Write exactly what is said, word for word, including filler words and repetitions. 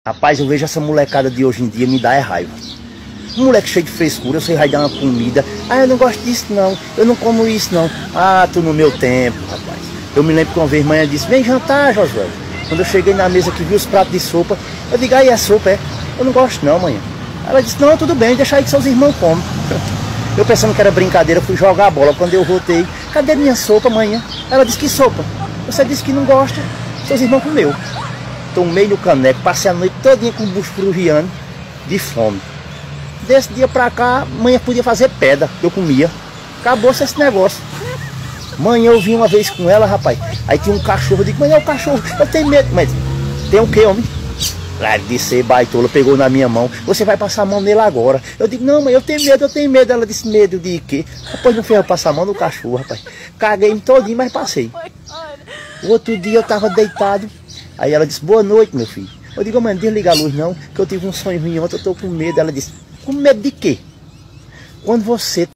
Rapaz, eu vejo essa molecada de hoje em dia, me dá é raiva. Um moleque cheio de frescura, você vai dar uma comida. Ah, eu não gosto disso não, eu não como isso não. Ah, tu no meu tempo, rapaz. Eu me lembro que uma vez manhã disse, vem jantar, Josué. Quando eu cheguei na mesa que vi os pratos de sopa, eu digo, aí é sopa, é? Eu não gosto não, manhã. Ela disse, não, tudo bem, deixa aí que seus irmãos comem. Eu pensando que era brincadeira, fui jogar a bola. Quando eu voltei, cadê minha sopa, manhã? Ela disse, que sopa? Você disse que não gosta, seus irmãos comeu. Tomei no caneco, passei a noite todinha com o bucho fruviando de fome. Desse dia pra cá, manhã podia fazer pedra, eu comia. Acabou-se esse negócio. Manhã eu vim uma vez com ela, rapaz. Aí tinha um cachorro, eu digo, manhã é o cachorro, eu tenho medo. Mas tem o que, homem? Claro de ser baitola, pegou na minha mão. Você vai passar a mão nele agora. Eu digo, não, mãe, eu tenho medo, eu tenho medo. Ela disse, medo de quê? Depois não fez eu passar a mão no cachorro, rapaz. Caguei-me todinho, mas passei. O outro dia eu tava deitado. Aí ela disse, boa noite, meu filho. Eu digo, mãe, desliga a luz não, que eu tive um sonho ruim ontem, eu tô com medo. Ela disse, com medo de quê? Quando você